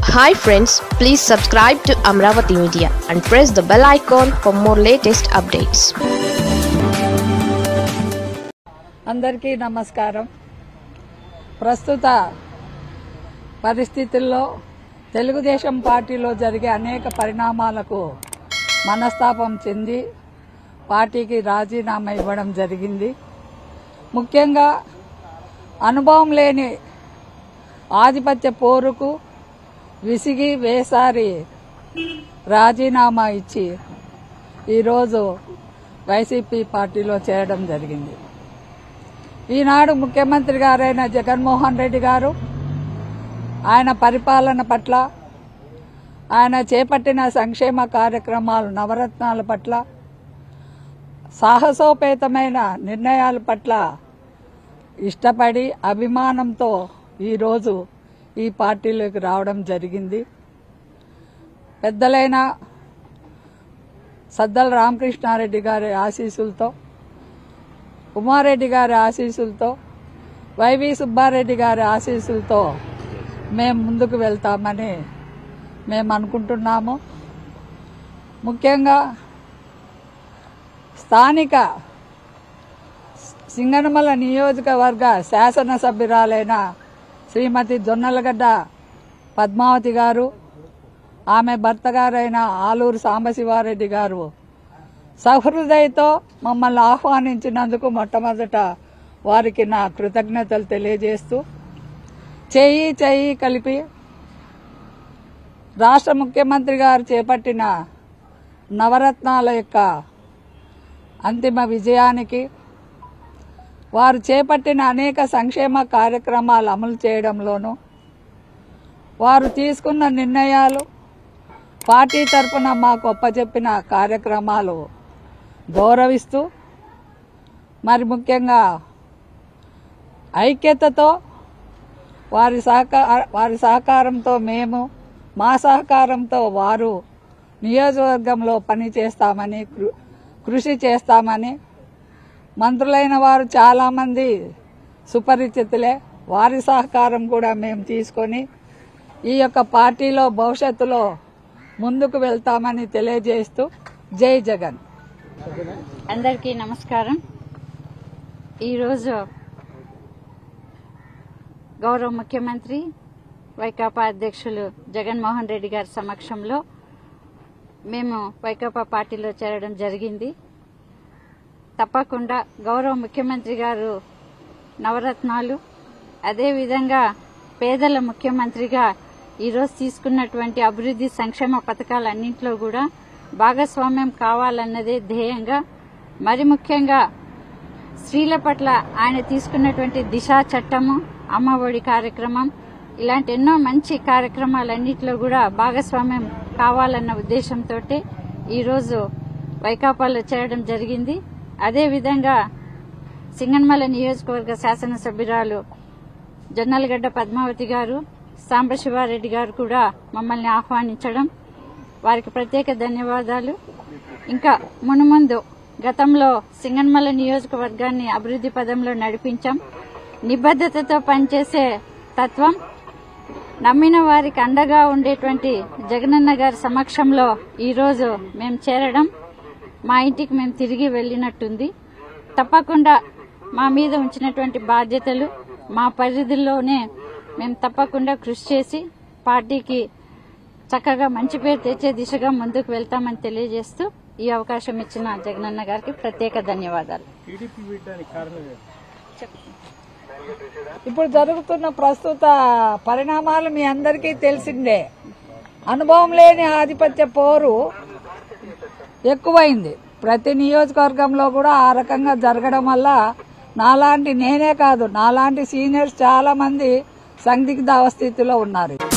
Hi friends, please subscribe to Amravati Media and press the bell icon for more latest updates. అందరికీ నమస్కారం. ప్రస్తుత పరిస్థితుల్లో తెలుగుదేశం పార్టీలో జరిగే అనేక పరిణామాలకు మనస్తాపం చెంది పార్టీకి రాజీనామా ఇవ్వడం జరిగింది. ముఖ్యంగా అనుభవం లేని ఆధిపత్య పోరుకు విసిగి వేసారి రాజీనామా ఇచ్చి ఈరోజు వైసీపీ పార్టీలో చేరడం జరిగింది. ఈనాడు ముఖ్యమంత్రి గారైన జగన్మోహన్ రెడ్డి గారు ఆయన పరిపాలన పట్ల, ఆయన చేపట్టిన సంక్షేమ కార్యక్రమాలు నవరత్నాల పట్ల, సాహసోపేతమైన నిర్ణయాల పట్ల ఇష్టపడి అభిమానంతో ఈరోజు ఈ పార్టీలోకి రావడం జరిగింది. పెద్దలైన సద్దల రామకృష్ణారెడ్డి గారి ఆశీస్సులతో, ఉమారెడ్డి గారి ఆశీస్సులతో, వైవి సుబ్బారెడ్డి గారి ఆశీస్సులతో మేము ముందుకు వెళ్తామని మేము అనుకుంటున్నాము. ముఖ్యంగా స్థానిక సింగనమల నియోజకవర్గ శాసనసభ్యురాలైన శ్రీమతి జొన్నలగడ్డ పద్మావతి గారు, ఆమె భర్త గారైన ఆలూరు సాంబశివారెడ్డి గారు సహృదయతో మమ్మల్ని ఆహ్వానించినందుకు మొట్టమొదట వారికి నా కృతజ్ఞతలు తెలియజేస్తూ, చేయి కలిపి రాష్ట్ర ముఖ్యమంత్రి గారు చేపట్టిన నవరత్నాల యొక్క అంతిమ విజయానికి, వారు చేపట్టిన అనేక సంక్షేమ కార్యక్రమాలు అమలు చేయడంలోనూ, వారు తీసుకున్న నిర్ణయాలు, పార్టీ తరఫున మాకు అప్పచెప్పిన కార్యక్రమాలు గౌరవిస్తూ, మరి ముఖ్యంగా ఐక్యతతో వారి సహకారంతో మేము, మా సహకారంతో వారు నియోజకవర్గంలో పనిచేస్తామని, కృషి చేస్తామని, మంత్రులైన వారు చాలామంది సుపరిచితులే, వారి సహకారం కూడా మేము తీసుకొని ఈ యొక్క పార్టీలో భవిష్యత్తులో ముందుకు వెళ్తామని తెలియజేస్తూ జై జగన్. అందరికీ నమస్కారం. ఈరోజు గౌరవ ముఖ్యమంత్రి వైకాపా అధ్యక్షులు జగన్మోహన్ రెడ్డి గారి సమక్షంలో మేము వైకాపా పార్టీలో చేరడం జరిగింది. తప్పకుండా గౌరవ ముఖ్యమంత్రి గారు నవరత్నాలు, అదేవిధంగా పేదల ముఖ్యమంత్రిగా ఈరోజు తీసుకున్నటువంటి అభివృద్ది సంక్షేమ పథకాలన్నింటిలో కూడా భాగస్వామ్యం కావాలన్నదే ధ్యేయంగా, మరి ముఖ్యంగా స్త్రీల పట్ల ఆయన తీసుకున్నటువంటి దిశా చట్టము, అమ్మఒడి కార్యక్రమం, ఇలాంటి ఎన్నో మంచి కార్యక్రమాలన్నింటిలో కూడా భాగస్వామ్యం కావాలన్న ఉద్దేశంతో ఈరోజు వైకాపాలో చేరడం జరిగింది. అదేవిధంగా సింగనమల నియోజకవర్గ శాసనసభ్యురాలు జొన్నలగడ్డ పద్మావతి గారు, సాంబశివారెడ్డి గారు కూడా మమ్మల్ని ఆహ్వానించడం, వారికి ప్రత్యేక ధన్యవాదాలు. ఇంకా మునుముందు గతంలో సింగనమల నియోజకవర్గాన్ని అభివృద్ది పదంలో నడిపించాం. నిబద్దతతో పనిచేసే తత్వం, నమ్మిన వారికి అండగా ఉండేటువంటి జగనన్న గారి సమక్షంలో ఈరోజు మేము చేరడం మా ఇంటికి మేము తిరిగి వెళ్ళినట్టుంది. తప్పకుండా మా మీద ఉంచినటువంటి బాధ్యతలు మా పరిధిలోనే మేము తప్పకుండా కృషి చేసి పార్టీకి చక్కగా మంచి పేరు తెచ్చే దిశగా ముందుకు వెళ్తామని తెలియజేస్తూ ఈ అవకాశం ఇచ్చిన జగనన్న గారికి ప్రత్యేక ధన్యవాదాలు. ఇప్పుడు జరుగుతున్న ప్రస్తుత పరిణామాలు మీ అందరికీ తెలిసిందే. అనుభవం లేని ఆధిపత్య పోరు ఎక్కువైంది. ప్రతి నియోజకవర్గంలో కూడా ఆ రకంగా జరగడం వల్ల నేనే కాదు, నాలాంటి సీనియర్స్ చాలా మంది సందిగ్ధ అవస్థితిలో ఉన్నారు.